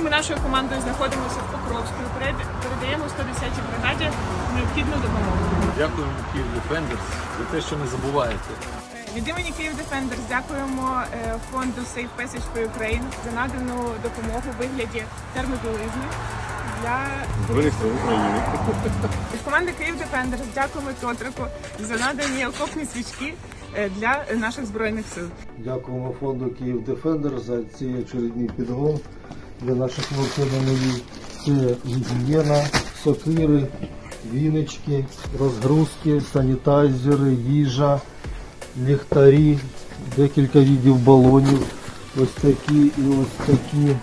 ми нашою командою знаходимося в Покровську і передаємо 110-й бригаді необхідну допомогу. Дякуємо Київ Defenders за те, що не забуваєте. Від імені Київ Defenders дякуємо фонду Safe Passage for Ukraine за надану допомогу у вигляді термобілизни для Збройних сил України. Від команди Київ Defenders дякуємо Тотрику за надані окопні свічки для наших Збройних сил. Дякуємо фонду Київ Defenders за ці очередні підгон для наших хлопців на нулі. Це гігієна, сокири, віночки, розгрузки, санітайзери, їжа, ліхтарі, декілька видів балонів, ось такі і ось такі.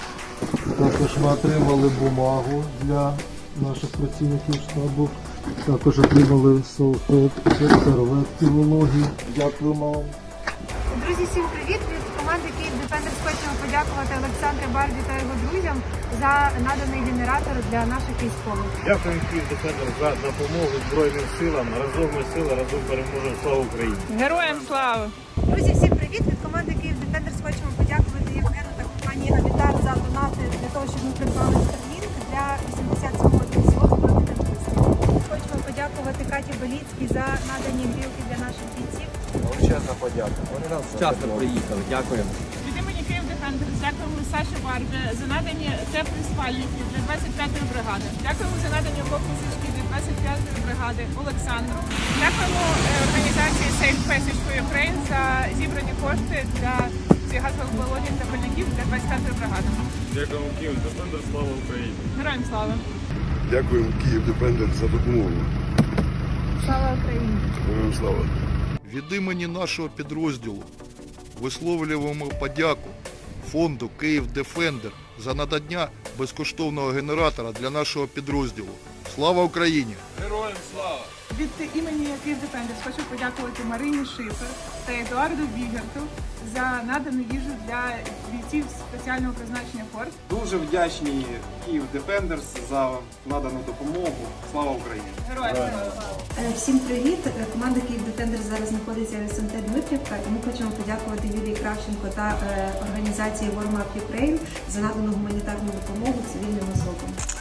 Також ми отримали бумагу для наших працівників штабу. Також отримали салфетки, серветки вологі. Дякуємо вам. Друзі, всім привіт! Від команди Київ Defenders хочемо подякувати Олександру Барді та його друзям за наданий генератор для наших військових. Дякуємо Київ Defenders за допомогу Збройним силам. Разом ми сила, разом переможемо. Слава Україні! Героям слава! Друзі, всім привіт! Від команди Київ Defenders хочемо подякувати Євгену та компанії Авітар за донати для того, щоб ми придбали Starlink для 87-го дивізіону протитанкістів. Хочемо подякувати Каті Беліцькій за надані грілки для наших бійців. Величезна подяка. Вони нас Вчасно приїхали. Дякуємо. Від імені Київ Defenders дякуємо Саші Барбі за надані теплі спальники для 25-ї бригади. Дякуємо за надані окопні свічки для 25-ї бригади Олександру. Дякуємо організації Safe Passage for Ukraine за зібрані кошти для газових балонів та пальників для 25-ї бригади. Дякуємо Київ Defenders. Слава Україні! Героям слава! Дякуємо Київ Defenders за допомогу. Слава Україні! Героям слава! Від імені нашого підрозділу висловлюємо подяку фонду Київ Defender за надання безкоштовного генератора для нашого підрозділу. Слава Україні! Героям слава! Від імені Київ Defenders хочу подякувати Марині Шифер та Едуарду Бігерту за надану їжу для бійців спеціального призначення ФОРС. дуже вдячні Київ Defenders за надану допомогу. Слава Україні! Героям слава! Всім привіт! Команда Київ Defenders зараз знаходиться в СМТ Дмитрівка, і ми хочемо подякувати Юлії Кравченко та організації Warm Up Ukraine за надану гуманітарну допомогу цивільним особам.